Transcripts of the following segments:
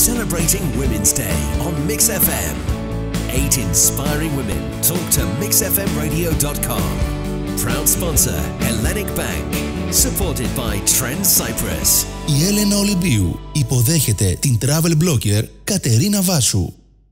Celebrating Women's Day on Mix FM. 8 inspiring women talk to mixfmradio.com. Proud sponsor Hellenic Bank. Supported by Trend Cyprus. Η Έλενα Ολυμπίου υποδέχεται την travel blogger Κατερίνα Βάσου.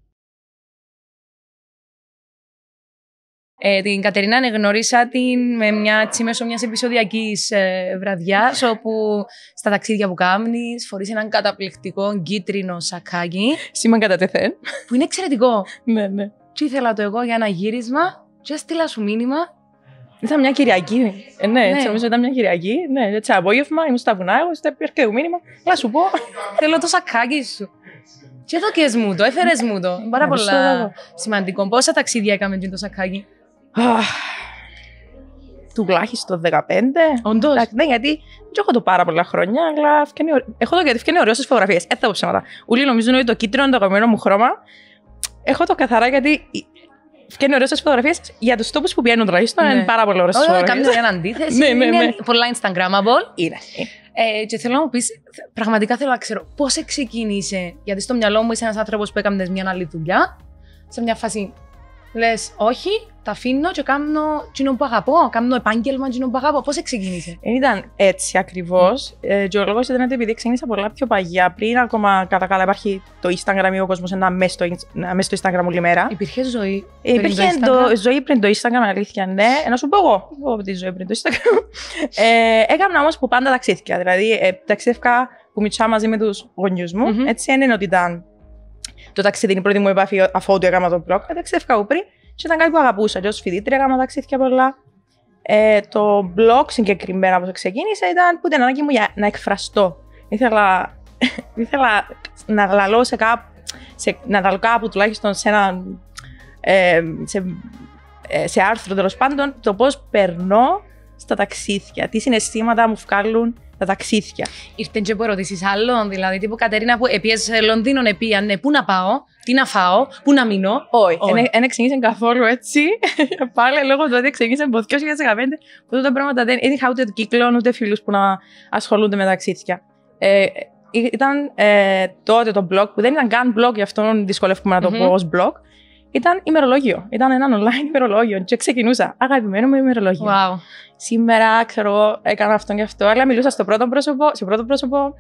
Την Κατερίνα γνώρισα την μέσω μιας επεισοδιακής βραδιάς, όπου στα ταξίδια που κάνεις φορείς έναν καταπληκτικό κίτρινο σακάκι. Σήμαν κατά τεθέν. Που είναι εξαιρετικό. Ναι, ναι. Τι ήθελα το εγώ για ένα γύρισμα και έστειλα σου μήνυμα. Ήταν μια Κυριακή. Ναι, έτσι νομίζω ήταν μια Κυριακή. Ναι, έτσι απόγευμα ήμουν στα βουνά, εγώ στο το μήνυμα. Να σου πω. Θέλω το σακάκι σου. Και εδώ μου το, έφερες μου το. Πάρα πολλά σημαντικό. Πόσα ταξίδια έκαμε το σακάκι? Τουλάχιστον 15. Όντως. Ναι, γιατί δεν έχω το πάρα πολλά χρόνια, αλλά έχω το γιατί φτιάχνει ωραίο στις φωτογραφίες. Έτσι τα ψέματα. Ούλοι νομίζουν ότι το κίτρινο είναι το αγαπημένο μου χρώμα. Έχω το καθαρά γιατί φτιάχνει ωραίο στις φωτογραφίες για τους τόπους που πηγαίνουν τουλάχιστον. Είναι πάρα πολύ ωραίο στις φωτογραφίες. Κάμια μια αντίθεση. Είναι πολλά Instagrammable. Είναι. Και θέλω να μου πεις, πραγματικά θέλω να ξέρω πώς ξεκίνησε. Γιατί στο μυαλό μου είσαι ένας άνθρωπος που έκανε μια άλλη δουλειά. Σε μια φάση λες, όχι, τα αφήνω και κάνω εκείνο που αγαπώ, κάνω επάγγελμα εκείνο που αγαπώ. Πώς ξεκίνησε? Ήταν έτσι ακριβώς. Και ο λόγος ήταν ότι επειδή ξεκίνησα πολλά πιο παγιά, πριν ακόμα κατά καλά υπάρχει το Instagram ή ο κόσμος να μέσα στο Instagram όλη μέρα. Υπήρχε ζωή? Υπήρχε ζωή πριν το Instagram, αλήθεια, ναι. Να σου πω εγώ από τη ζωή πριν το Instagram. Έκανα όμως που πάντα ταξίδια. Δηλαδή, ταξίδευκα που μητσά μαζί με τους γονιούς μου. Έτσι είναι ότι ήταν το ταξίδι, η πρώτη μου επαφή αφού του έκανα το blog. Ταξίδευκα από πριν και ήταν κάτι που αγαπούσα. Και ως φοιτήτρια έκανα ταξίδια πολλά. Το blog συγκεκριμένα που ξεκίνησε ήταν που ήταν ανάγκη μου για να εκφραστώ. Ήθελα να λαλώ να λαλώ κάπου τουλάχιστον σε άρθρο τέλος πάντων το πώς περνώ στα ταξίδια, τι συναισθήματα μου βγάλουν τα ταξίδια. Ήρθαν και από ερωτήσεις άλλων, δηλαδή τύπου Κατερίνα που επίες σε Λονδίνο, επίανε, πού να πάω, τι να φάω, πού να μείνω? Όχι, δεν ξεκίνησε καθόλου έτσι. Πάλι λόγω του ότι ξεκίνησε από 2015, που τότε πράγματα δεν είχα ούτε κύκλο, ούτε φίλους που να ασχολούνται με ταξίδια. Ήταν τότε το blog, που δεν ήταν καν blog, γι' αυτό δυσκολεύομαι να το πω ως blog. Ήταν ημερολόγιο. Ήταν ένα online ημερολόγιο. Και ξεκινούσα. Αγαπημένο μου ημερολόγιο. Wow. Σήμερα, ξέρω εγώ, έκανα αυτό και αυτό. Αλλά μιλούσα σε πρώτο πρόσωπο,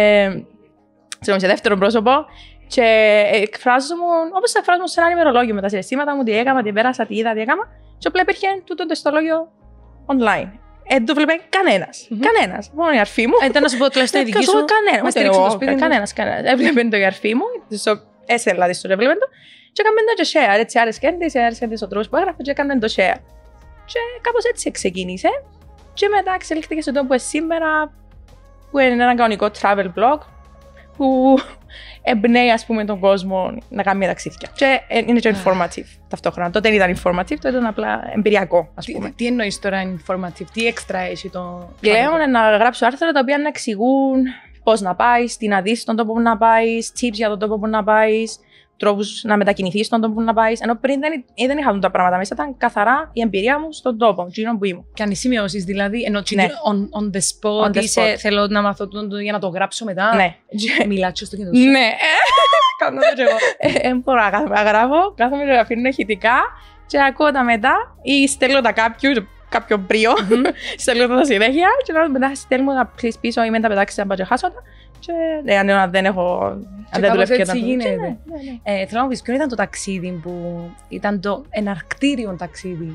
σε δεύτερο πρόσωπο. Και εκφράζομαι όπως εκφράζομαι σε ένα ημερολόγιο με τα συναισθήματα μου, τι έκανα, τι πέρασα, τι είδα, τι έκανα. Και απλά υπήρχε τούτο το ιστολόγιο online. Δεν το βλέπει κανένας. Κανένας. Μόνο η αρφή μου. Ήταν να σου πω τουλάχιστον η δική σου. Κανένας. Έβλεπε το η αρφή μου. Έστελα τη στο έβλεπε το. Και έκαμε το share, έτσι άρεσε της ο τρόπος που έγραφε και έκαμε το share. Και κάπως έτσι ξεκίνησε. Και μετά εξελίχθηκε στον τόπο σήμερα, που είναι ένα κανονικό travel blog, που εμπνέει, ας πούμε, τον κόσμο να κάνει ταξίδια. Και είναι και informative ταυτόχρονα. Τότε δεν ήταν informative, τότε ήταν απλά εμπειριακό, ας πούμε. Τι εννοείς τώρα informative, τι έξτρα έχει το... Πλέον να γράψω άρθρα τα οποία να εξηγούν πώς να πάεις, τι να δεις στον τόπο που να πάεις, tips για τον τόπο που να πάεις, τρόπους να μετακινηθείς στον τόπο που να πάεις. Ενώ πριν δεν είχα τα πράγματα μέσα, ήταν καθαρά η εμπειρία μου στον τόπο, εκείνο που ήμουν. Κάνει σημειώσεις δηλαδή, ενώ on the spot, θέλω να μάθω για να το γράψω μετά. Ναι. Μιλάτσω στο κινητό σου. Ναι. Κάνω το και εγώ. Δεν μπορώ να γράφω, κάθομαι να αφήνω ηχητικά και ακούω τα μετά ή στέλνω τα κάποιο μπρίο, στέλνω τα συνέχεια και μετά στέλνω τα πίσω ή με τα πετάξεις να χάσω τα. Και αν δεν έχω. Αν δεν δουλεύει έτσι γίνεται. Θέλω να μου πεις, ποιο ήταν το ταξίδι που ήταν το εναρκτήριο ταξίδι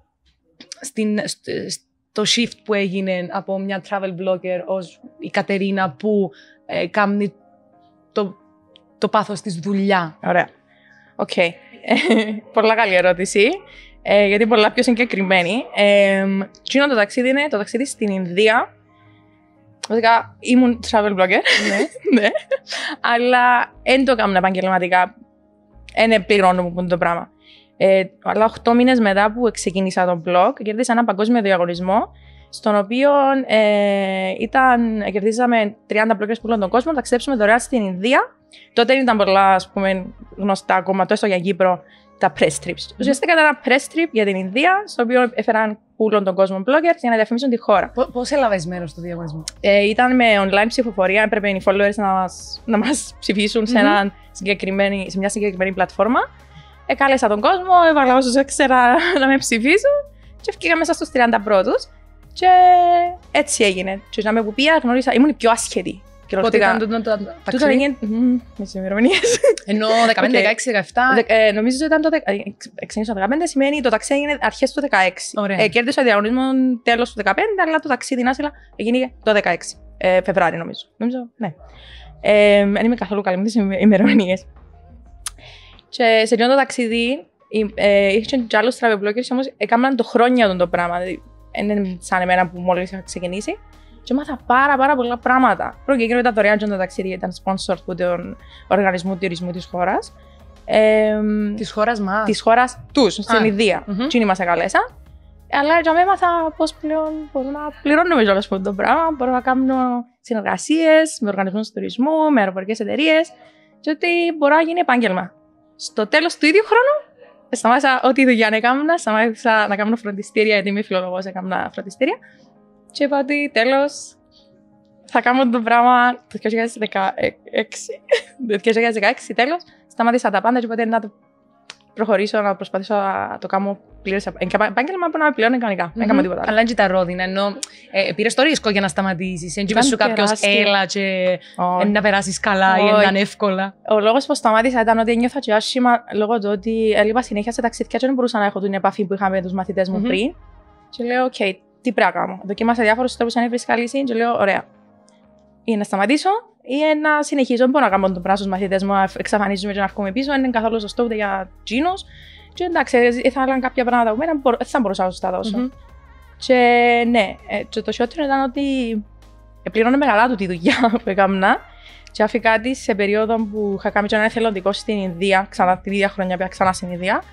στο shift που έγινε από μια travel blogger ως η Κατερίνα που κάνει το πάθος της δουλειά? Ωραία. Οκ. Πολλά καλή ερώτηση. Γιατί πολλά πιο συγκεκριμένη. Κοινό το ταξίδι είναι το ταξίδι στην Ινδία. Βασικά ήμουν travel blogger, ναι. Αλλά δεν το έκανα επαγγελματικά. Δεν πληρώνω μου το πράγμα. Αλλά 8 μήνες μετά που ξεκίνησα το blog, κέρδισα ένα παγκόσμιο διαγωνισμό, στον οποίο κερδίσαμε 30 bloggers που όλον τον κόσμο, να ταξιδέψουμε δωρεάν στην Ινδία. Τότε δεν ήταν πολλά, ας πούμε, γνωστά ακόμα τόσο για Κύπρο τα press trips. Ουσιαστικά ήταν ένα press trip για την Ινδία, στο οποίο έφεραν πουλούν τον κόσμο bloggers για να διαφημίσουν τη χώρα. Πώς έλαβες μέρος στο διαγωνισμό? Ήταν με online ψηφοφορία, έπρεπε οι followers να μας ψηφίσουν σε μια συγκεκριμένη πλατφόρμα. Κάλεσα τον κόσμο, έβαλα όσους έξερα να με ψηφίσουν και βγήκα μέσα στους 30 πρώτους. Και έτσι έγινε. Και να με που πήγα, γνώρισα, ήμουν η πιο άσχετη. Πότε ήταν το ταξίδι? Έγινε με τις ημερομηνίες. Ενώ 15, 16, 17. Νομίζω ότι ήταν το 15, σημαίνει το ταξίδι έγινε αρχές του 16. Κέρδισα διαγωνισμό τέλος του 15, αλλά το ταξίδι Νάσιλα έγινε το 16. Φεβρουάριο νομίζω. Ναι. Δεν είμαι καθόλου καλή με τις ημερομηνίες. Και σε αυτό το ταξίδι, είχαν και άλλους travel bloggers, όμως έκαναν το χρόνια το πράγμα. Είναι σαν εμένα που μόλις είχα ξεκινήσει. Και μάθα πάρα πολλά πράγματα. Πρώτον και εκείνο ήταν δωρεάν και το ταξίδι ήταν sponsor από τον Οργανισμό Τουρισμού της χώρας. Της χώρας μας? Της χώρας τους, στην Ινδία. Εκείνοι μας εγκαλέσαν. Αλλά και έμαθα πώς πλέον μπορώ να πληρώνουμε όλο αυτό το πράγμα. Μπορώ να κάνω συνεργασίες με οργανισμούς τουρισμού, με αεροπορικές εταιρείες και ότι μπορώ να γίνει επάγγελμα. Στο τέλος του ίδιου χρόνου, σταμάτησα ό,τι δουλειά να έκανα, σταμάτησα να κάνω φροντιστήρια, γιατί είμαι φιλολόγος, έκανα φροντιστήρια. Και είπα ότι τέλος θα κάνω το πράγμα το 2016. Το 2016 τέλος, σταμάτησα τα πάντα και είπα ότι να το προχωρήσω, να προσπαθήσω να το κάνω πλήρες επάγγελμα που να με πληρώνει κανονικά. Δεν έκανα τίποτα. Αλλά έτσι τα ρόδινα, ενώ πήρες το ρίσκο για να σταματήσεις. Δεν είπες σου κάποιος έλα και να περάσεις καλά ή να είναι εύκολα. Ο λόγος που σταμάτησα ήταν ότι νιώθα και άσχημα λόγω του ότι έλειπα συνέχεια σε ταξίδια και δεν μπορούσα να έχω την επαφή που είχα με τους μαθητές μου πριν. Και λέω, οκ, τι πρέπει να κάνω. Δοκίμασα διάφορους τρόπους να βρεις καλή λύση και λέω, ωραία. Ή να σταματήσω ή να συνεχίσω. Δεν μπορώ να κάνω τον πράγμα στους μαθητές μου, να εξαφανίζουμε και να έρχομαι πίσω. Δεν είναι καθόλου σωστό ούτε για τζίνους. Και εντάξει, θα έλεγαν κάποια πράγματα που μένα, δεν θα μπορούσα να σου τα δώσω. Και ναι, και το χειρότερο ήταν ότι πληρώνε μεγαλά του τη δουλειά που έκανα. Και άφηκα τη σε περίοδο που είχα κάνει ένα εθελοντικό στην Ινδία, ξανά την ίδια χρονιά πήγα ξανά στην Ινδία.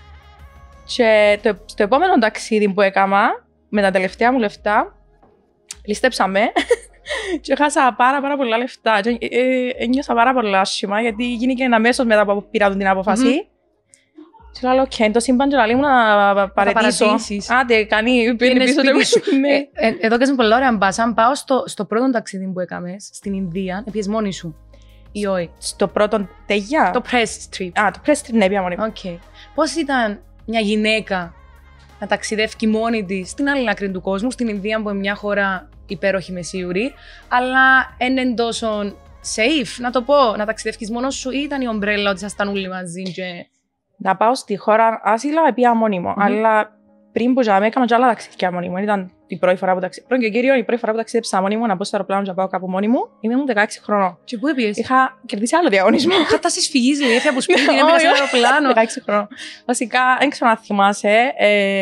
Και το επόμενο ταξίδι που έκανα, με τα τελευταία μου λεφτά, ληστέψαμε και χάσα πάρα πολλά λεφτά. Και ένιωσα πάρα πολλά άσχημα, γιατί γίνηκε αμέσως μετά που πήρα την απόφαση. Και λέω, οκ, το σύμπαν και λαλί μου να παραιτήσω. Άντε, κάνει, πήρε πίσω το σου. Εδώ κάνεις πολλά ωραία μπάσα. Αν πάω στο πρώτο ταξίδι που έκαμες, στην Ινδία, πήγες μόνη σου ή όχι? Στο πρώτο τεγιά. Το press trip. Το press trip, ναι, πήγα μόνη μου. Πώς ήταν μια γυναίκα να ταξιδεύει μόνη της στην άλλη άκρη του κόσμου, στην Ινδία, που είναι μια χώρα υπέροχη, με σίγουρη, αλλά είναι τόσο safe, να το πω, να ταξιδεύεις μόνος σου, ή ήταν η ομπρέλα ότι ήσασταν όλοι μαζί? Να πάω στη χώρα άσυλα, πήγα μόνη μου, αλλά πριν που έκανα και άλλα ταξίδια μόνη μου. Ήταν η πρώτη φορά που ταξίδεψα. Πρώτον και κύριο, η πρώτη φορά που ταξίδεψα μόνη μου, να μπω στο αεροπλάνο και να πάω κάπου μόνη μου, ήμουν 16 χρονών. Και πού έπιες? Είχα κερδίσει άλλο διαγωνισμό. Κατάσταση φυγής, δηλαδή, έφυγα από σπίτι, έμεινα στο αεροπλάνο. 16 χρονών. Βασικά, δεν ξέρω να θυμάσαι.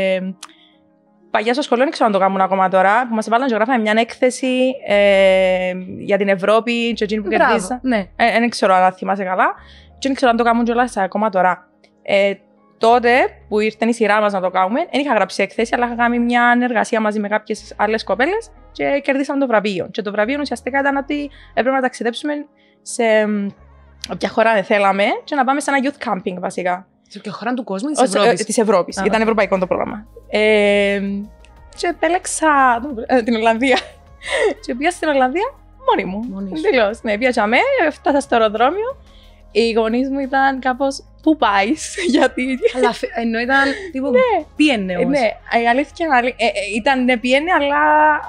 Παγιά στο σχολείο, δεν ξέρω αν το κάνουν ακόμα τώρα, που μας έβαλαν και γράφαμε μια έκθεση για την Ευρώπη και εκείνη που κερδίσα. Δεν ξέρω αν θυμάσαι καλά. Και δεν ξέρω αν το κάνουν κιόλας ακόμα τώρα. Τότε που ήρθε η σειρά μας να το κάνουμε, δεν είχα γράψει έκθεση, αλλά είχα κάνει μια εργασία μαζί με κάποιες άλλες κοπέλες και κερδίσαμε το βραβείο. Και το βραβείο ουσιαστικά ήταν ότι έπρεπε να ταξιδέψουμε σε όποια χώρα δεν θέλαμε και να πάμε σε ένα youth camping βασικά. Σε ποια χώρα του κόσμου ή της Ευρώπης? Της Ευρώπης. Ήταν ευρωπαϊκό το πρόγραμμα. Και επέλεξα την Ολλανδία. Και πήγα στην Ολλανδία μόνη μου. Τελώς. Ναι, πήγα φτάσα στο αεροδρόμιο. Οι γονείς μου ήταν κάπως πού πάεις, γιατί. Αλλά ενώ ήταν τύπου πήγαινε όμως. Ναι, η αλήθεια ήταν πήγαινε, αλλά.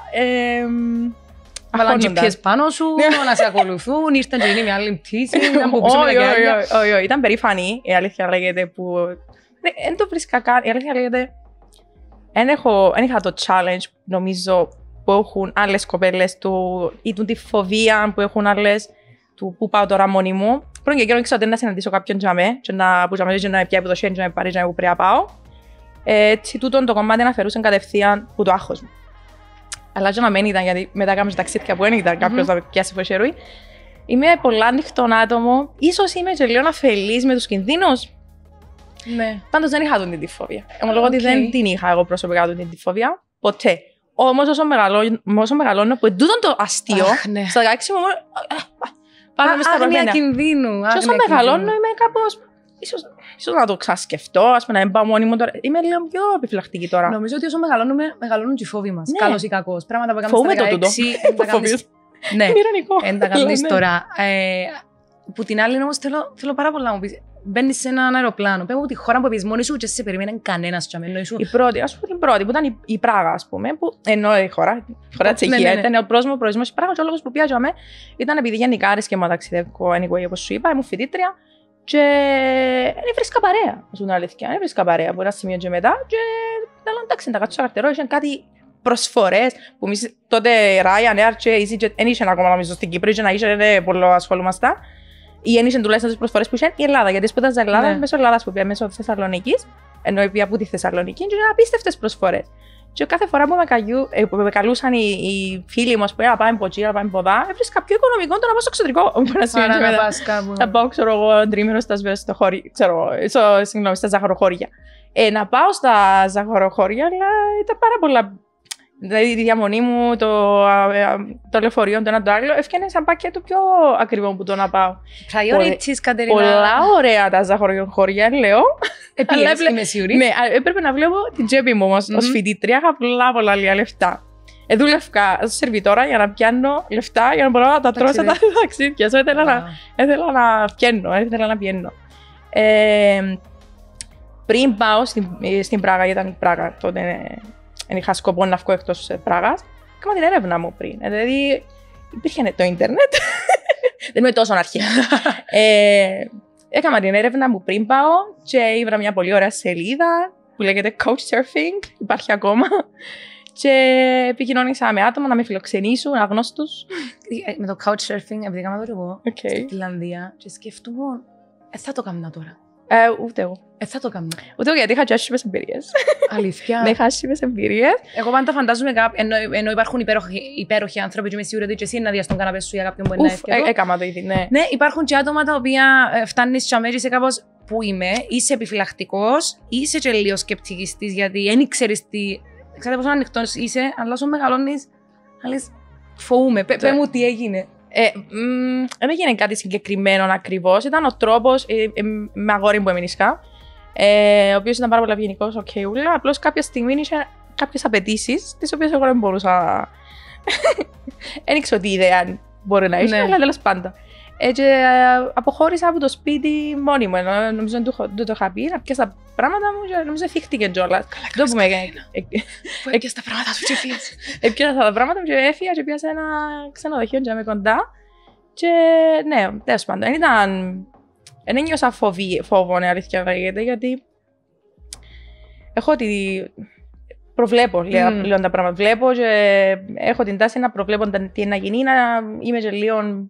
Βάλαν GPS πάνω σου, να σε ακολουθούν, ήρθαν και είναι μια άλλη πτήση. Όχι, ήταν περήφανη, η αλήθεια λέγεται που. Δεν το βρίσκα καν, η αλήθεια λέγεται. Δεν είχα το challenge, νομίζω, που έχουν άλλες κοπέλες ή τη φοβία που έχουν άλλες του πού πάω τώρα μόνη μου. Πρώτον και κύριο ξέρω ότι να συναντήσω κάποιον τζαμέ και να πιάει από το χέρι και να με πάρει και να μου πρέπει να πάω. Έτσι τούτον το κομμάτι να φερούσε κατευθείαν που το άγχος μου. Αλλά και να μην ήταν, γιατί μετά κάμεις ταξίδια που δεν ήταν κάποιος να πιάσει φωσιερούι. Είμαι πολλά ανοιχτόν άτομο. Ίσως είμαι και λίγο αφελής με τους κινδύνους. Ναι. Πάντως δεν είχα την φοβία. Ομολογώ ότι δεν την είχα εγώ προσωπικά την φοβία. Ποτέ. Όμως όσο μεγαλώνω, που τούτον το αστείο, στα 16 μου. Άγνοια κινδύνου. Και όσο μεγαλώνω είμαι κάπως. ίσως να το ξασκεφτώ, ας πούμε, να μην πάω μόνη μου τώρα. Είμαι λίγο πιο επιφυλακτική τώρα. Νομίζω ότι όσο μεγαλώνουμε, μεγαλώνουν και οι φόβοι μας. Ναι. Καλός ή κακός. Πράγματα που έκαμε Φοβούμαι στα 16. το τούτο. δεν τα κάνεις- Ναι, Είναι ηρωνικό. δεν τα κάνεις Ναι. τώρα. Που την άλλη όμως θέλω πάρα πολλά να μου πεις. Μπαίνεις σε έναν αεροπλάνο. Πες μου τη χώρα που πήγες μόνη σου και σε περιμένει κανένας τσαμένο σου. Η πρώτη, ας πούμε την πρώτη, που ήταν η Πράγα, ας πούμε, που ενώ η χώρα Τσεχία, ναι. ήταν ο πρόσωπο προορισμός η Πράγα και ο λόγος που πήγαμε ήταν επειδή γενικά άρεσε μου να ταξιδεύω, anyway, όπως σου είπα, ήμουν φοιτήτρια και δεν βρίσκα παρέα, να σου την αλήθεια, δεν βρίσκα παρέα από ένα σημείο και μετά και λέω εντάξει, να κάτσω στο καρτερό, είχαν κάτι προσφορές που εμείς τότε Ryanair και EasyJet δεν είχαν ακόμα νομίζω στην Κύπρο και να είχε πολύ ασχολούμασταν. Ή ένιξαν τουλάχιστον τις προσφορές που είχαν η Ελλάδα. Γιατί σπούδαζα Ελλάδα Ναι. μέσω Ελλάδας που πήγα μέσω Θεσσαλονίκης, ενώ πήγα από τη Θεσσαλονίκη και ήταν απίστευτες προσφορές. Και κάθε φορά που με καλούσαν οι φίλοι μου, που να πάμε από εκεί, να πάμε από εδώ, έβρισκα πιο οικονομικό το να πάω στο εξωτερικό. Άρα να πας κάπου. Να πάω, ξέρω εγώ, τρίμηνο στα ζαχαροχώρια. Να πάω στα ζαχαροχώρια, αλλά ήταν πάρα πολλά. Δηλαδή, τη διαμονή μου, το λεωφορείο, το ένα το άλλο, έφτιανε σαν πακέτο πιο ακριβό που το να πάω. Priorities, Κατερίνα. Πολλά ωραία τα ζαχαροχώρια, λέω. Επίσης, είμαι σίγουρη. Ναι, έπρεπε να βλέπω την τσέπη μου όμως ως φοιτήτρια. Είχα πολλά λίγα λεφτά. Δούλευκα ως σερβιτόρα για να πιάνω λεφτά για να μπορώ να τα τρώω σε τα ταξίδια. Ήθελα να πιένω. Πριν πάω στην Πράγα, γιατί ήταν η Πράγα, τότε δεν είχα σκοπό να βγω εκτός Πράγας, έκανα την έρευνα μου πριν. Δηλαδή, υπήρχε το ίντερνετ. Δεν είμαι τόσο αρχαία. Έκανα την έρευνα μου πριν πάω και ήβρα μια πολύ ωραία σελίδα που λέγεται Couchsurfing, υπάρχει ακόμα. Και επικοινώνησα με άτομα να με φιλοξενήσουν, αγνώστους. Με το couchsurfing, επειδή έκανα το εγώ Okay. στη Φιλανδία και σκεφτούμουν, θα το κάνω τώρα. Ούτε εγώ. Θα το κάνω. Ούτε εγώ, γιατί είχα και άσχημες εμπειρίες. Αλήθεια. Ναι, είχα άσχημες εμπειρίες. Εγώ πάντα φαντάζομαι ενώ υπάρχουν υπέροχοι άνθρωποι και είμαι σίγουρη ότι και εσύ να δεις τον καναπέ σου για κάποιον που είναι εύκολο. Έκανα το ήδη, ναι. Ναι, υπάρχουν και άτομα τα οποία φτάνεις και αμέσως σε κάπως που είμαι, είσαι επιφυλακτικός, είσαι και λίγο σκεπτικιστής γιατί δεν ξέρεις τι. Ξέρετε πόσο ανοιχτός είσαι, αλλά όσο μεγαλώνεις, λες, φοβούμαι. Πες μου τι έγινε. Δεν έγινε κάτι συγκεκριμένο ακριβώς. Ήταν ο τρόπος, με αγόρι που έμεινισκα, ο οποίος ήταν πάρα πολύ ευγενικός, ούλα. Απλώς κάποια στιγμή είχε κάποιες απαιτήσεις, τις οποίες εγώ δεν μπορούσα. Δεν ήξερα τι ιδέα μπορεί να είσαι, αλλά τέλος πάντων. Και αποχώρησα από το σπίτι μόνη μου. Νομίζω δεν το είχα πει, να πιάσα τα πράγματα μου και νομίζω θύχτηκε κιόλας. Καλά, που έπιασες τα πράγματα σου και έφυγες. Έπιασα τα πράγματα μου και έφυγα και πιάσα ένα ξενοδοχείο και είμαι κοντά. Και ναι, τέλος πάντων, δεν ένιωσα φόβο, αλήθεια λέγεται, γιατί έχω προβλέπω λίγο τα πράγματα. Βλέπω και έχω την τάση να προβλέπω τι να γίνει, να είμαι και λίγο.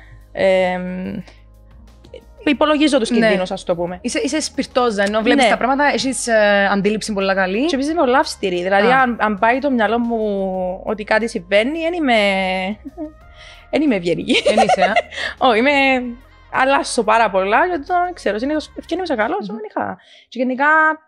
Υπολογίζω τους κινδύνους, ας το πούμε. Είσαι σπιρτόζα, ενώ βλέπεις τα πράγματα, έχεις αντίληψη πολύ καλή. Και επίσης είμαι πολύ αυστηρή. Δηλαδή, αν πάει το μυαλό μου ότι κάτι συμβαίνει, δεν είμαι ευγενική. Δεν είσαι, Όχι, αλλάσω πάρα πολλά, γιατί δεν ξέρω, συνήθως ευκαινήμαι καλός, δεν είχα. Και γενικά,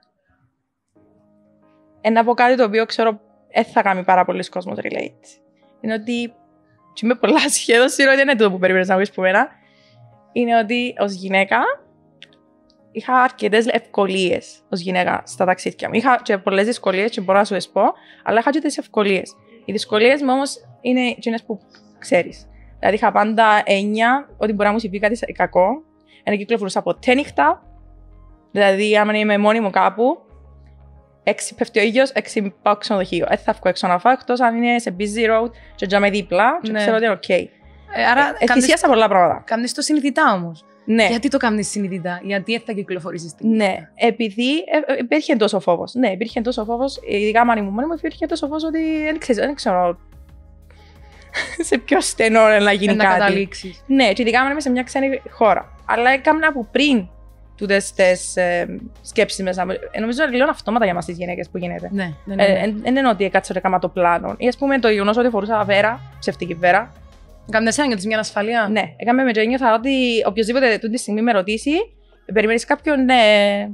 ένα από κάτι το οποίο ξέρω, θα κάνει πάρα πολλοί κόσμος relate. Είναι ότι, και είμαι πολλά σχεδόν σίγουρα ότι είναι τούτο που περίμενες να πεις που μένα, είναι ότι ως γυναίκα είχα αρκετές ευκολίες ως γυναίκα στα ταξίδια μου. Είχα και πολλές δυσκολίες και μπορώ να σου τις πω, αλλά είχα και τις ευκολίες. Οι δυσκολίες μου όμως είναι εκείνες που ξέρεις. Δηλαδή είχα πάντα έννοια ότι μπορεί να μου συμβεί κάτι κακό. Ένα κυκλοφορούσα ποτέ νύχτα. Δηλαδή, άμα είμαι μόνη μου κάπου, 6 πέφτει ο ήλιος, 6 πάω ξενοδοχείο. Δεν θα βγω έξω να φάω, εκτός αν είναι σε busy road και τζάμε δίπλα και ξέρω ότι είναι οκ. Άρα θυσίασα πολλά πράγματα. κάνεις το συνειδητά όμως. Ναι. Γιατί το κάνεις συνειδητά, γιατί θα κυκλοφορήσεις την Ναι, επειδή υπήρχε τόσο φόβος. Ναι, υπήρχε τόσο φόβος, ειδικά άμα ήμουν μόνη μου, υπήρχε τόσο φόβος ότι δεν ξέρω σε ποιο στενό να γίνει να κάτι. καταλήξεις. Ναι, και ειδικά άμα είμαι σε μια ξένη χώρα. Αλλά έκανα από πριν τούτες τις σκέψεις μέσα μου. Νομίζω είναι λίγο αυτόματα για μας τις γυναίκες που γίνεται. Ναι. Δεν είναι ότι έκατσα και έκανα το πλάνο. Ή ας πούμε το γεγονός ότι φορούσα βέρα, ψευτική βέρα. Κάμνες ένα νιώθεις μια ανασφαλεία. Ναι, έκαμε με και ένιωθα ότι οποιοςδήποτε τούτη τη στιγμή με ρωτήσει, περιμένεις κάποιον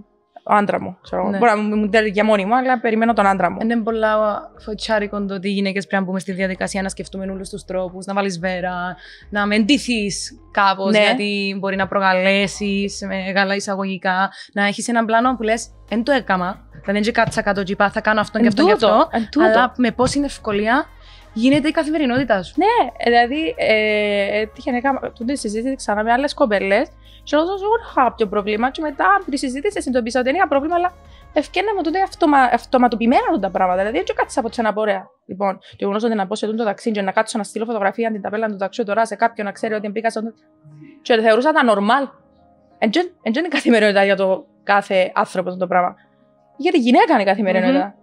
ο άντρα μου. Ναι. Μπορεί να μου τέλει για μόνη μου, αλλά περιμένω τον άντρα μου. Είναι πολλά φοητσάρικο το ότι οι γυναίκες πρέπει να μπούμε στη διαδικασία να σκεφτούμε όλους τους τρόπους, να βάλεις βέρα, να με εντυθείς κάπως, ναι. Γιατί μπορεί να προκαλέσεις μεγάλα εισαγωγικά, να έχεις έναν πλάνο που λες εν το έκαμα, δηλαδή δεν κάτσα κάτω και είπα θα κάνω αυτό και αυτό και αυτό, αλλά με πόση ευκολία γίνεται η καθημερινότητά σου. Ναι, δηλαδή έτυχε να κάνω τη συζήτηση ξανά με άλλες κοπέλες. Και εγώ δεν είχα κάποιο πρόβλημα. Και μετά από τη συζήτηση συνειδητοποίησα ότι δεν είχα πρόβλημα, αλλά ευκαιρία μου τότε αυτοματοποιημένα τα πράγματα. Δηλαδή, έτσι κάτσα από τσένα πορεία. Λοιπόν, το γεγονός ότι να πω σε το ταξί και να κάτσω να στείλω φωτογραφία την ταπέλα του ταξιού τώρα σε κάποιον να ξέρει ότι μπήκα στον. Και θεωρούσα τα normal. Δεν είναι καθημερινότητα για το κάθε άνθρωπο το πράγμα. Για τη γυναίκα είναι η καθημερινότητα.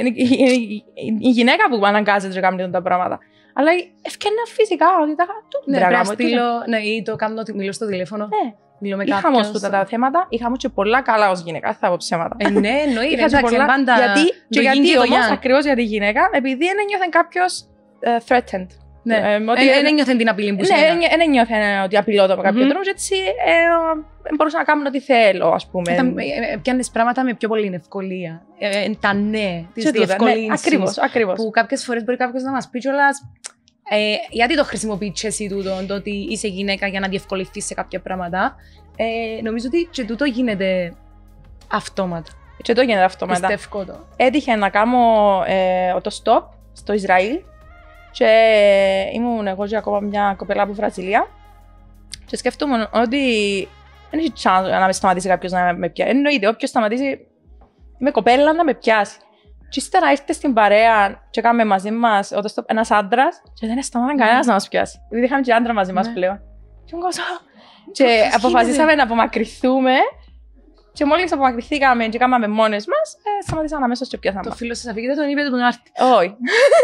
Η γυναίκα που αναγκάζεται να κάνει τα πράγματα. Αλλά ευκαιρία φυσικά ότι τα ναι, ή το κάνω ότι μιλώ στο τηλέφωνο. Ναι. Είχαμε όμως τα θέματα, είχαμε και πολλά καλά ως γυναίκα, θα πω ψέματα. Ναι, εννοείται. Γιατί όμως, ακριβώς για τη γυναίκα, επειδή δεν νιώθεν κάποιος threatened. Δεν ένιωθεν την απειλή που συνέβη. Ναι, δεν ένιωθεν ότι απειλώ με κάποιο τρόπο, έτσι μπορούσα να κάνω ό,τι θέλω, ας πούμε. Πιάνεις πράγματα με πιο πολύ ευκολία. Τα ναι, τις διευκολύνσεις. Ακριβώς. Που κάποιες φορές μπορεί κάποιος να μας πει κιόλας γιατί το χρησιμοποιείς εσύ τούτο, το ότι είσαι γυναίκα για να διευκολυνθείς σε κάποια πράγματα. Νομίζω ότι και τούτο γίνεται αυτόματα. Και το γίνεται αυτόματα. Πιστεύω το. Έτυχε να κάνω το stop στο Ισραήλ και ήμουν εγώ και ακόμα μια κοπέλα από Βραζιλία και σκεφτόμουν ότι δεν έχει chance να με σταματήσει κάποιος να με πιάσει. Εννοείται, όποιος σταματήσει με κοπέλα να με πιάσει. Και ύστερα ήρθε στην παρέα και έκαμε μαζί μας ένας άντρας και δεν σταμάταν κανένας να μας πιάσει. Επειδή είχαμε και άντρα μαζί μας πλέον. Και αποφασίσαμε να απομακρυνθούμε και μόλις απομακρυνθήκαμε και κάναμε μόνες μας, σταματήσαμε αμέσως και πιάσαμε. Το φίλο σας αφήγετε τον είπε τον άρτη. Όχι.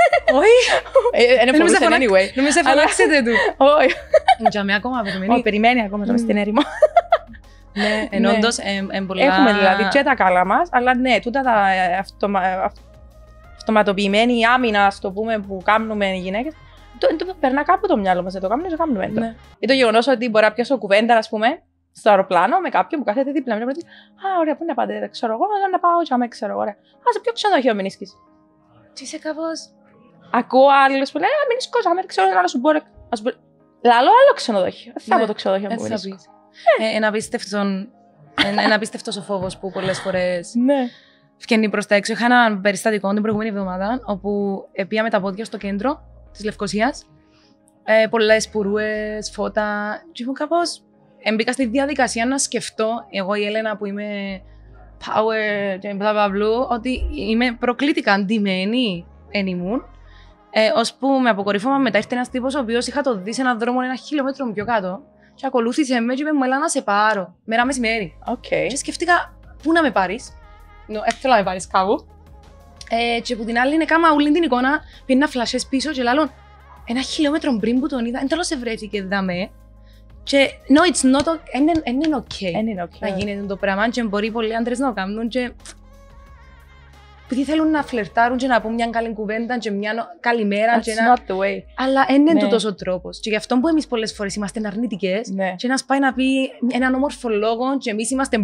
Όχι. Νομίζω φωνάξετε του. Όχι. Τζαμί ακόμα περιμένει. Περιμένει ακόμα στην έρημο. Ναι, ενώ όντως πολλά... Έχουμε δηλαδή και τα καλά μας, αλλά ναι, τούτα τα αυτοματοποιημένη άμυνα, ας το πούμε, που κάνουμε οι γυναίκες, το περνά κάπου το μυαλό μας, δεν το κάνουμε, το κάνουμε. Ναι. Ή το γεγονός ότι μπορεί να πιάσω κουβέντα, ας πούμε, στο αεροπλάνο με κάποιον που κάθεται δίπλα μου. Α, ωραία, πού να πάτε, ξέρω εγώ, να πάω, τσάμε, ξέρω εγώ. Α, σε ποιο ξενοδοχείο μηνίσκεις. Τι είσαι κάπως. Ακούω άλλους που λένε, α, μηνίσκω, τσάμε, ξέρω, να σου μπορεί. Λαλό άλλο ξενοδοχείο. Δεν θα πω το ξενοδοχείο που μηνίσκω. Ένα απίστευτος ο φόβος που πολλές φορές ναι. Βγαίνει προς τα έξω. Είχα ένα περιστατικό την προηγούμενη εβδομάδα όπου πήγαμε τα πόδια στο κέντρο της Λευκωσίας. Πολλές πουρούες, φώτα. Και ήμουν κάπως. Μπήκα στη διαδικασία να σκεφτώ, εγώ η Έλενα που είμαι power και bla bla bla, ότι είμαι προκλήτικα αντιμένη εν ήμουν. Ώσπου με αποκορύφωμα μετά ήρθε ένας τύπος ο οποίος είχα το δει σε έναν δρόμο 1 χιλιόμετρο πιο κάτω. Και ακολούθησε με και είπε μου έλα να σε πάρω, μέρα μεσημέρι. Okay. Και σκεφτήκα πού να με πάρεις. Θέλω να με πάρεις κάπου. Και που την άλλη είναι κάμα ούλη την εικόνα, πήγαινα φλασές πίσω και λάλλον 1 χιλιόμετρο πριν που τον είδα, εν τέλος σε βρέθηκε δαμέ. Και no, it's not okay, είναι okay να γίνεται το πράγμα και μπορεί πολλοί άντρες να το κάνουν και επειδή θέλουν να φλερτάρουν και να πούν μια καλή κουβέντα και μια καλημέρα. Not the way. Αλλά δεν είναι τούτος ο τρόπος. Και γι' αυτό που εμείς πολλές φορές είμαστε αρνητικές και ένας πάει να πει έναν όμορφο λόγο και εμείς είμαστε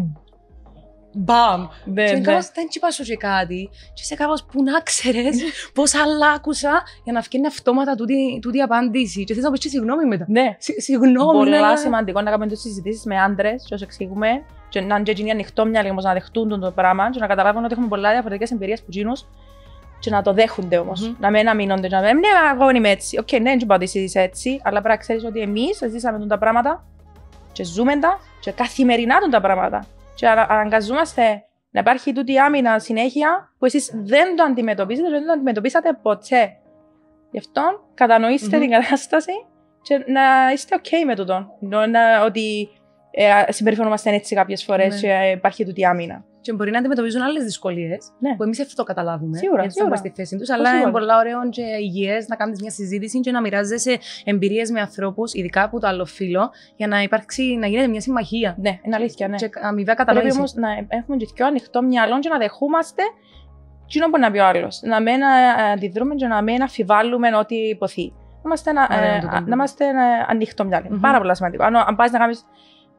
μπαμ. Και κάπως δεν τσιπάσω και κάτι και είσαι κάπως που να ξέρεις πώς άλλα άκουσα για να βγαίνει αυτόματα τούτη απάντηση και θες να πεις και συγγνώμη μετά. Ναι. Συγγνώμη. Πολλά σημαντικό να κάνουμε τις συζητήσεις με άντρες και όσο εξηγούμε και να είναι ανοιχτό μυαλί όμως να δεχτούν το πράγμα και να καταλάβουν ότι έχουμε πολλά διαφορετικές εμπειρίες που γίνουν και να το δέχονται όμως. Να μην αμήνονται, να μην ναι, εγώ είμαι έτσι. Οκ, ναι, δεν πάω ότι είσαι έτσι, αλλά πρέπει να ξέρεις ότι εμείς ζήσαμε τα πράγματα και ζούμε τα και καθημερινά τα πράγματα. Και αναγκαζόμαστε να υπάρχει τούτη άμυνα συνέχεια που εσείς δεν το αντιμετωπίζετε, δεν το αντιμετωπίσατε ποτέ. Γι' αυτό κατανοήστε την κατάσταση και να είστε OK με τούτο. Ότι συμπεριφερόμαστε έτσι κάποιες φορές και υπάρχει τούτη άμυνα. Και μπορεί να αντιμετωπίζουν άλλες δυσκολίες που εμείς αυτό το καταλάβουμε. Σίγουρα. Γιατί είμαστε στη θέση τους, αλλά είναι πολύ ωραίο και υγιές να κάνεις μια συζήτηση και να μοιράζεσαι εμπειρίες με ανθρώπους, ειδικά από το άλλο φύλο, για να υπάρξει, να γίνεται μια συμμαχία. Ναι, είναι αλήθεια. Ναι. Και αμοιβαία κατανόηση. Πρέπει όμως να έχουμε και πιο ανοιχτό μυαλό και να δεχούμαστε τι μπορεί να πει ο άλλος. Να μην αντιδρούμε και να μην αφιβάλλουμε ό,τι υποθεί. Να είμαστε ανοιχτό μυαλό. Πάρα πολύ σημαντικό. Αν πας να κάνεις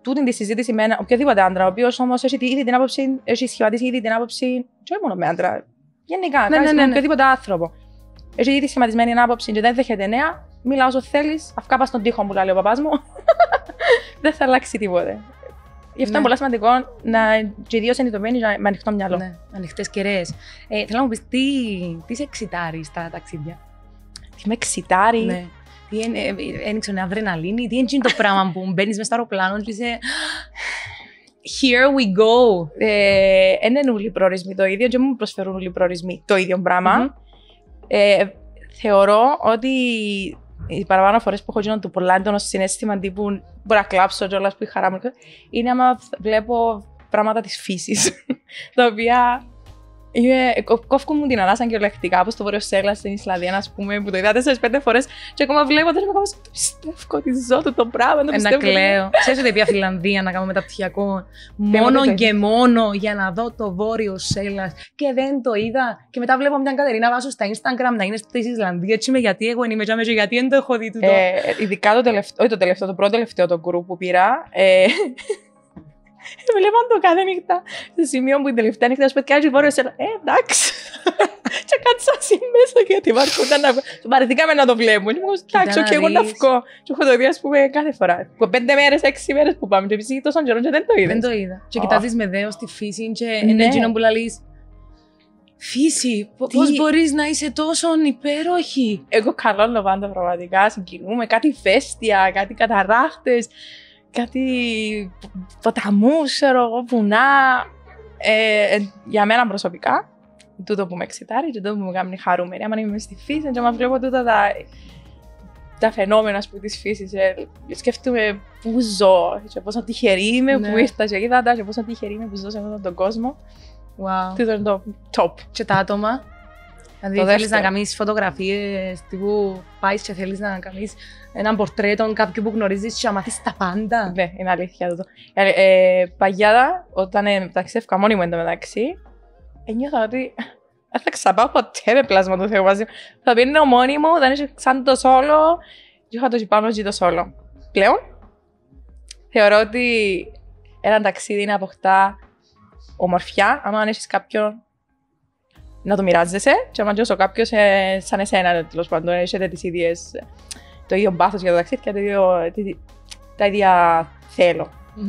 τούτη τη συζήτηση με οποιοδήποτε άντρα, ο οποίος όμως έχει ήδη την άποψη, έχει σχηματίσει ήδη την άποψη, και όχι μόνο με άντρα, γενικά, με οποιοδήποτε άνθρωπο. Έχει ήδη σχηματισμένη την άποψη και δεν δέχεται νέα, μίλα όσο θέλεις, αυκά πας στον τοίχο που λέει ο παπάς μου. Δεν θα αλλάξει τίποτε. Γι' αυτό είναι πολύ σημαντικό να και ιδίως συνειδητοποιείς με ανοιχτό μυαλό. Ναι, ανοιχτές κεραίες. Θέλω να μου πεις, τι σε εξητάρει στα ταξίδια? Τι με εξητάρει. Ναι. Τι είναι αδρεναλίνη, τι είναι το πράγμα που μπαίνεις μες στο αεροπλάνο και είσαι here we go. Είναι όλοι οι προορισμοί το ίδιο και μου προσφέρουν όλοι οι προορισμοί το ίδιο πράγμα. Θεωρώ ότι οι παραπάνω φορές που έχω γίνει το πολλά έντονο συναίσθημα τύπου μπορεί να κλάψω κιόλας που η χαρά μου είναι άμα βλέπω πράγματα της φύσης τα οποία κόφκουν μου την ανάσα κυριολεκτικά, όπως το Βόρειο Σέλλας στην Ισλανδία, ας πούμε, που το είδα 4-5 φορές και ακόμα βλέποντας με κάπως το πιστεύω ότι ζω το πράγμα. Ένα κλαίω. Ξέρεις ότι πήγα Φιλανδία να κάνω μεταπτυχιακό μόνο και μόνο για να δω το Βόρειο Σέλλας και δεν το είδα. Και μετά βλέπω μια Κατερίνα βάζω στα Instagram να είναι στη Ισλανδία. Έτσι είμαι γιατί εγώ είμαι και γιατί δεν το έχω δει τούτο. Ειδικά το πρώτο τελευταίο το γκρουπ που πήρα. Βλέπαν το κάθε νύχτα στο σημείο που η τελευταία νύχτα σου πέτει και Βόρειο Σέλλας. Εντάξει. Και κάτσα εσύ μέσα γιατί βάρκονταν να... Παρεθήκαμε να το βλέπουμε. Εντάξει, και εγώ να βγω. Και έχω το δει, ας πούμε, κάθε φορά. 5 μέρες, 6 μέρες που πάμε. Και επίσης τόσο καιρό και δεν το είδες. Δεν το είδα. Και κοιτάζεις με δέος τη φύση και είναι εκείνο που λαλείς. Φύση, πώς μπορείς να είσαι τόσο υπέροχη. Εγώ καλώνω πάντα πραγματικά, συγκινούμε. Κάτι φέστια, κάτι καταράχτες. Κάτι ποταμούς, ξέρω εγώ, βουνά. Για μένα προσωπικά, τούτο που με εξητάρει και τούτο που με κάνει χαρούμενη. Άμα είμαι στη φύση, και άμα βλέπω τούτα τα φαινόμενα της φύσης, σκέφτομαι πού ζω και πόσο τυχερή είμαι που ήρθα και είδα τα και πόσο τυχερή είμαι που ζω σε αυτόν τον κόσμο. Wow. Τούτο είναι το top. Και τα άτομα. Δηλαδή θέλεις να κάνεις φωτογραφίες, τύπου πάεις και θέλεις να κάνεις έναν πορτρέτο κάποιου που γνωρίζεις και να μάθεις τα πάντα. Ναι, είναι αλήθεια τούτο. Παγιάδα, όταν ταξίδευκα μόνη μου εντωμεταξύ, νιώθα ότι δεν θα ξαπάω ποτέ με πλάσμα του Θεού μαζί μου. Θα πίνω μόνη μου, θα είσαι σαν το σόλο και είχα το πάνω και το σόλο. Πλέον, θεωρώ ότι ένα ταξίδι είναι αποκτά ομορφιά, άμα αν έχεις κάποιον να το μοιράζεσαι και άμα νιώσω κάποιος σαν εσένα, τέλος πάντων, έχετε το ίδιο πάθος για το ταξίδι και τα ίδια θέλω.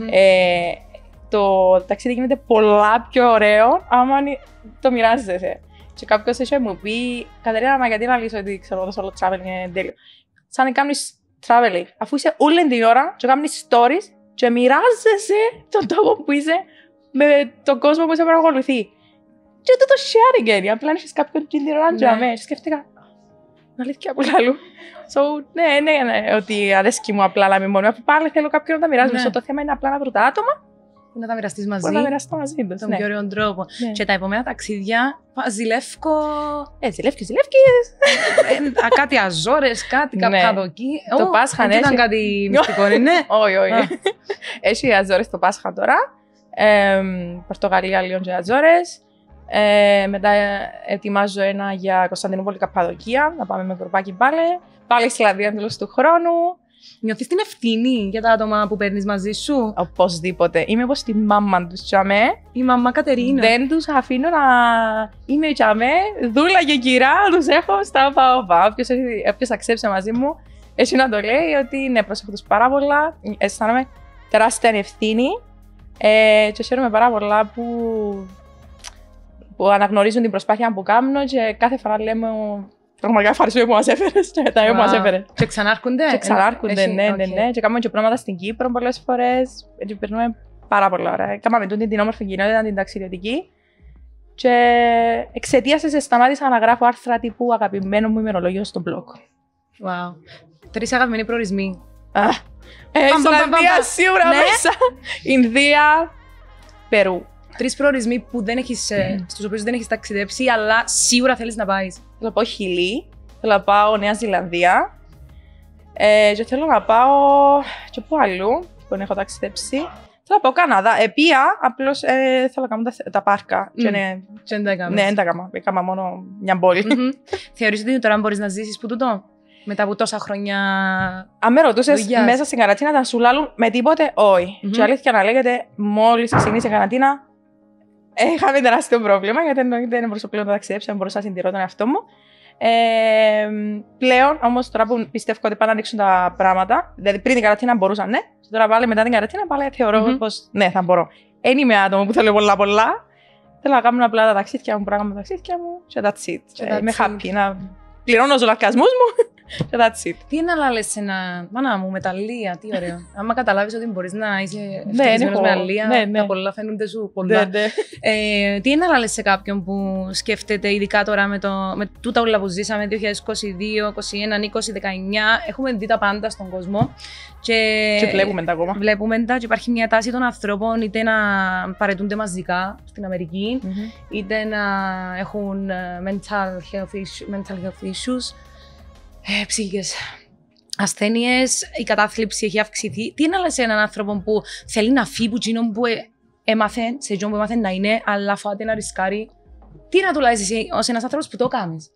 Το ταξίδι γίνεται πολλά πιο ωραίο άμα το μοιράζεσαι. Και κάποιος έχει μου πει, Κατερίνα, μα γιατί να λύσω ότι ξέρω το solo traveling είναι τέλειο. Σαν να κάνεις traveling, αφού είσαι όλη την ώρα και κάνεις stories και μοιράζεσαι τον τόπο που είσαι με τον κόσμο που σε παρακολουθεί. Και το sharing, απλά έχεις κάποιον την ώρα και σκέφτηκα, αλήθεια που λάλλου. Ναι, ότι αρέσκει μου απλά να είμαι μόνη, αφού πάλι θέλω κάποιον να τα μοιράζομαι. Το θέμα είναι απλά να βρω τα άτομα να τα μοιραστείς μαζί. Να τα μοιραστώ μαζί τους. Τον πιο ωραίο τρόπο. Και τα επόμενα ταξίδια, ζηλεύκω. Ζηλεύκες. Κάτι Αζόρες, κάτι Καππαδοκή. Το Πάσχα, ναι. Δεν ήταν κάτι μυστικό, ναι. Όχι. Έχει Αζόρες το Πάσχα τώρα. Πορτογαλία, Λιόν και Αζόρες. Μετά ετοιμάζω ένα για Κωνσταντινούπολη Καππαδοκία. Να πάμε με γκρουπάκι πάλι Ισλανδία τέλος του χρόνου. Νιώθεις την ευθύνη για τα άτομα που παίρνεις μαζί σου? Οπωσδήποτε. Είμαι όπως τη μάμα τους τσαμέ. Η μαμά Κατερίνα. Δεν τους αφήνω να είμαι τσαμέ. Δούλα και κυρά, τους έχω στα παοπά. Όποιος αξέψε μαζί μου, έτσι να το λέει ότι ναι, προσέχω τους πάρα πολλά. Αισθάνομαι τεράστια ευθύνη. Και χαίρομαι πάρα πολλά που αναγνωρίζουν την προσπάθεια που κάνω και κάθε φορά λέμε πραγματικά ευχαριστώ που μας έφερες και τα που μας έφερες. Και ξανάρχονται. Ναι. Και κάνουμε και πράγματα στην Κύπρο πολλές φορές. Έτσι περνούμε πάρα πολλά ωραία. Κάναμε την όμορφη κοινότητα, την ταξιδιωτική. Και εξαιτίας της σταμάτησα να γράφω άρθρα τύπου αγαπημένο μου ημερολόγιο στο blog. Wow. 3 αγαπημένοι προορισμοί. Ισλανδία σίγουρα μέσα. Ινδία, Περού. 3 προορισμοί που στους οποίους δεν έχεις ταξιδέψει, αλλά σίγουρα θέλεις να πάεις. Θέλω να πάω Χιλή, θέλω να πάω Νέα Ζηλανδία και θέλω να πάω και πού αλλού που δεν έχω ταξιδέψει. Θέλω να πάω Καναδά. Επία, απλώς θέλω να κάνω τα πάρκα. Και δεν τα έκανες. Ναι, δεν τα έκανα. Έκανα μόνο μια πόλη. Θεωρείς ότι τώρα μπορείς να ζήσεις που τούτο? Μετά από τόσα χρόνια. Αν με ρωτούσες μέσα στην καραντίνα, θα σου λάλλουν με τίποτε, όχι. Και αλήθεια να λέγεται, μόλις ξεκίνησε η καραντίνα, είχαμε τεράστιο πρόβλημα, γιατί δεν μπορούσα πλέον να ταξιδέψω, δεν μπορούσα να συντηρώ τον εαυτό μου. Πλέον, όμως, τώρα που πιστεύω ότι πάνε να ανοίξουν τα πράγματα, δηλαδή πριν την καραντίνα μπορούσα, ναι. Τώρα πάλι μετά την καραντίνα, πάλι θεωρώ πως ναι, θα μπορώ. Δεν είμαι άτομο που θέλω πολλά. Θέλω να κάνω απλά τα ταξίδια μου, πράγματα τα ταξίδια μου και that's it. Είμαι happy να πληρώνω τους λογαριασμούς μου και that's it. Τι είναι να λες σε ένα. Μάνα μου, μεταλλεία, τι ωραίο. Άμα καταλάβεις ότι μπορείς να είσαι ευτυχισμένος με αλλία, τα πολλά φαίνονται σου πολλά. Τι είναι να λες σε κάποιον που σκέφτεται, ειδικά τώρα με τούτα όλα που ζήσαμε 2022, 2021, 2019, έχουμε δει τα πάντα στον κόσμο. Και βλέπουμε τα ακόμα. Βλέπουμε τα και υπάρχει μια τάση των ανθρώπων είτε να παραιτούνται μαζικά στην Αμερική, είτε να έχουν mental health issues, ψυχικές ασθένειες, η κατάθλιψη έχει αυξηθεί. Τι είναι σε έναν άνθρωπο που θέλει να φύγει που εκείνον που έμαθε, σε εκείνον που έμαθε να είναι, αλλά φάτε να ρισκάρει. Τι να του λες εσύ ως ένας άνθρωπος που το κάνεις?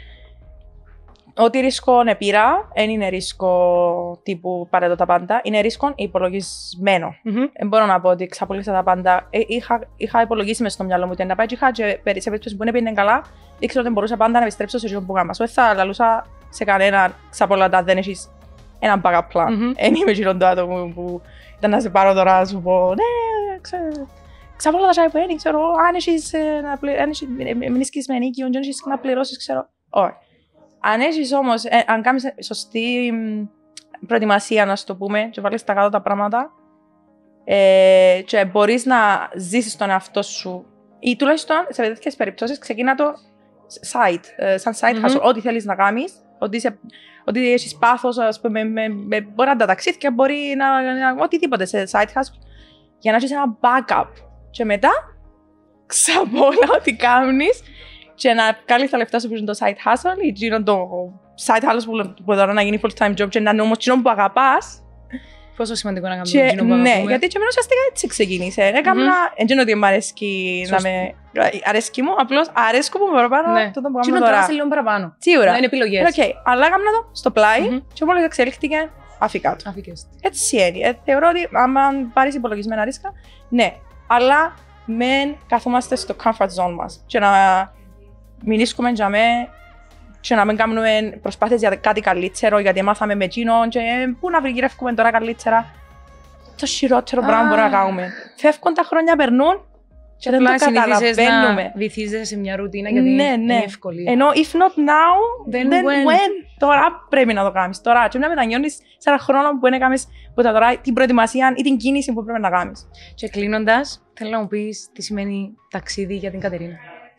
Ό,τι ρίσκο πήρα, δεν είναι ρίσκο τύπου παρέτω τα πάντα, είναι ρίσκο υπολογισμένο. Δεν μπορώ να πω ότι ξαπολύσα τα πάντα. Είχα υπολογίσει μες στο μυαλό μου ότι να πάει και είχα σε περίπτωση που δεν πήγαινε καλά, ήξερα ότι μπορούσα πάντα να επιστρέψω σε αυτό που κάμα. So, θα λαλούσα σε κανέναν ξαπολάτα, δεν έχεις έναν backup plan. Δεν είμαι γύρω το άτομο που ήταν να σε πάρω τώρα, σου πω, ναι, ξαπολάτα σάι που είναι, ξέρω, αν έχεις με νίκη, αν έχεις να πληρώσεις, ξέρω, όχι. Αν έχεις όμως, αν κάνεις σωστή προετοιμασία, να σου το πούμε, και βάλεις τα κάτω τα πράγματα, και μπορείς να ζήσεις τον εαυτό σου, ή τουλάχιστον σε τέτοιες περιπτώσεις ξεκινά το σαν side hustle, ό,τι θέλεις να κάνεις, ότι έχεις πάθος, ας πούμε, μπορεί να τα ταξίδια, μπορεί να οτιδήποτε σε side hustle, για να έχεις ένα backup. Και μετά, ξαπόλα ό,τι κάνεις, και να κάνεις τα λεφτά σου που είναι το side hustle ή γίνον το side hustle που μπορεί να γίνει full time job και να είναι όμως εκείνο που αγαπάς. Πόσο σημαντικό να κάνουμε εκείνο που αγαπούμε. Ναι, γιατί και εμένα ουσιαστικά έτσι ξεκίνησε. Έκανα, δεν ότι μου αρέσκει να με... Αρέσκει μου, απλώς αρέσκω που με παραπάνω τούτο που κάνουμε τώρα. Τώρα λίγο παραπάνω. Σίγουρα. Να είναι επιλογές. Αλλά έκανα το στο πλάι και μόλις εξελίχθηκε αφήκα το. Έτσι είναι. Θεωρώ ότι αν πάρεις υπολογισμένα ρίσκα, ναι. Αλλά μεν καθόμαστε στο comfort zone μας και να μιλήσουμε για με και να μην κάνουμε προσπάθειες για κάτι καλύτερο, γιατί μάθαμε με εκείνον και πού να βρυγυρεύουμε τώρα καλύτερα. Το χειρότερο πράγμα μπορούμε να κάνουμε. Φεύγουν τα χρόνια, περνούν και δεν το καταλαβαίνουμε. Να βυθίζεσαι σε μια ρουτίνα γιατί είναι εύκολη. Ενώ if not now, then when. Τώρα πρέπει να το κάνεις. Τώρα και να μετανιώνεις σε ένα χρόνο που δεν έκαμες τώρα την προετοιμασία ή την κίνηση που πρέπει να κάνεις. Και κλείνοντας, θέλω να μου πεις τι σημαίνει ταξίδι για την Κατερίνα.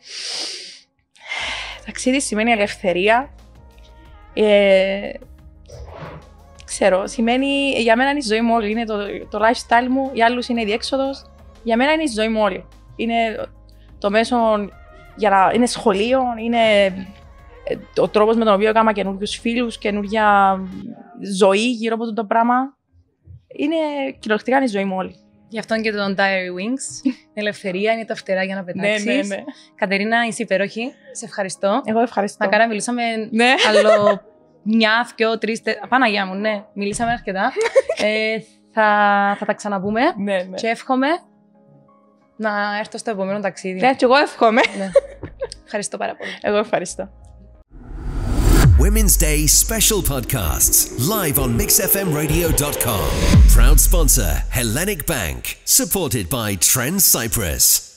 Ταξίδι σημαίνει ελευθερία. Ξέρω, σημαίνει, για μένα είναι η ζωή μου όλη. Είναι το lifestyle μου, για άλλους είναι η διέξοδος. Για μένα είναι η ζωή μου όλη. Είναι το μέσο, είναι σχολείο, είναι ο τρόπος με τον οποίο έκανα καινούριους φίλους, καινούργια ζωή γύρω από το πράγμα. Είναι κυριολεκτικά η ζωή μου όλη. Γι' αυτό και το Diary Wings. Ελευθερία είναι τα φτερά για να πετάξεις. Ναι. Κατερίνα, είσαι υπέροχη. Σε ευχαριστώ. Εγώ ευχαριστώ. Μακάρι μιλήσαμε άλλο μια, δυο, τρεις, Παναγιά μου, ναι. Μιλήσαμε αρκετά. Θα τα ξαναπούμε. Ναι. Και εύχομαι να έρθω στο επόμενο ταξίδι. Ναι, και εγώ εύχομαι. Ναι. Ευχαριστώ πάρα πολύ. Εγώ ευχαριστώ. Women's Day special podcasts live on mixfmradio.com. Proud sponsor Hellenic Bank, supported by Trends Cyprus.